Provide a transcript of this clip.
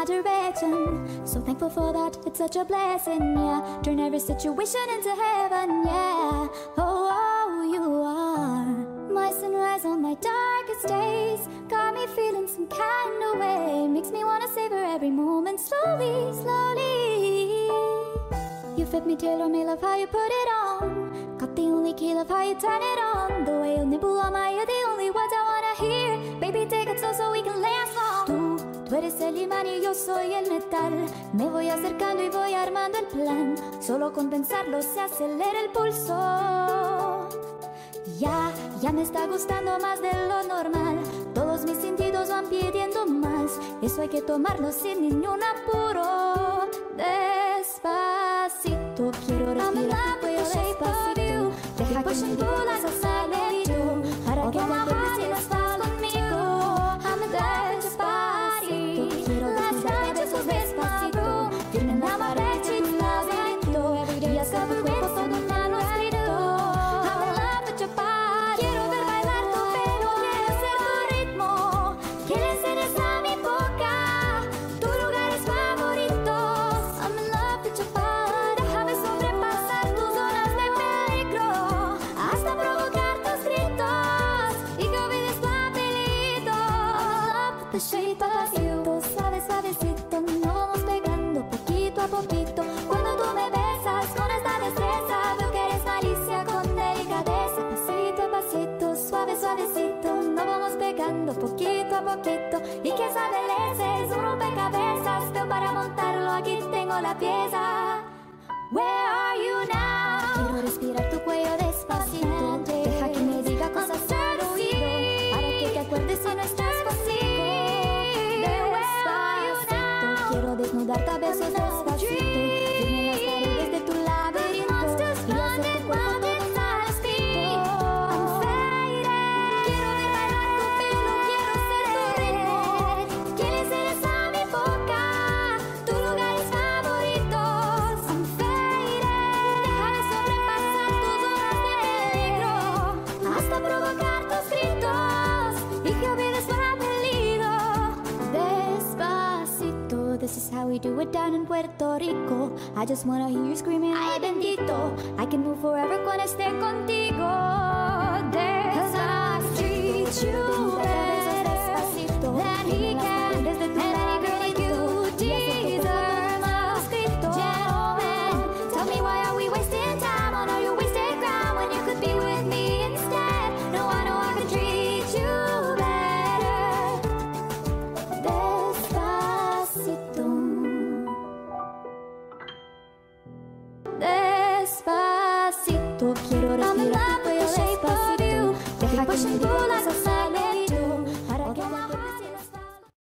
my direction. So thankful for that, it's such a blessing, yeah. Turn every situation into heaven, yeah. Oh, oh, you are my sunrise on my darkest days. Got me feeling some kind of way. Makes me wanna savor every moment slowly, slowly. You fit me, tailor me, love how you put it on. Got the only key, love how you turn it on. The way you nibble on my ear, the only words I wanna hear. Baby, take it so we can last long. Tú eres el imán y yo soy el metal. Me voy acercando y voy armando el plan. Solo con pensarlo se acelera el pulso. Ya me está gustando más de lo normal. Todos mis sentidos van pidiendo más. Eso hay que tomarlo sin ningún apuro. Despacito, quiero respirar tu cuello despacito. Deja que me digas hasta el oído, para que te acuerdes si no estás conmigo. Despacito, quiero desnudarte a besos despacito. Firme en la pared de tu laberinto, y hasta tu cuerpo todo un manuscrito. I'm in love with your body. Quiero ver bailar tu pelo, quiero ser tu ritmo. Que le enseñes a mi boca tus lugares favoritos. I'm in love with your body. Déjame sobrepasar tus zonas de peligro, hasta provocar tus gritos y que olvides tu apellido. Despacito, suave, suavecito, nos vamos pegando poquito a poquito. Cuando tú me besas con esta destreza, veo que eres malicia con delicadeza. Pasito a pasito, suave, suavecito, nos vamos pegando poquito a poquito. Y que esa belleza es un rompecabezas, veo para montarlo, aquí tengo la pieza. Where are you now? Quiero respirar tu cuello despacito. Deja que me diga cosas al oído, para que te acuerdes si no estás conmigo. Despacito, quiero desnudarte a besos despacito. Firme en las paredes de tu laberinto, y hacer tu cuerpo todo un manuscrito. I'm faded. Quiero ver bailar tu pelo, quiero ser tu ritmo. Que le enseñes a mi boca tus lugares favoritos. I'm faded. Déjame sobrepasar tus zonas de peligro, hasta provocar tus gritos y que olvides tu apellido. Despacito, this is how we do it down in Puerto Rico. I just wanna hear you screaming, ay bendito. I can move forever cuando esté contigo. Cause I treat you better than he can. And any girl like you deserve most gentleman. Tell me why are we wasting time on all your wasted crown when you could be with me instead. No, I know I can treat you better. Despacito, despacito, quiero respirar tu cuello despacito. Deja que me digas hasta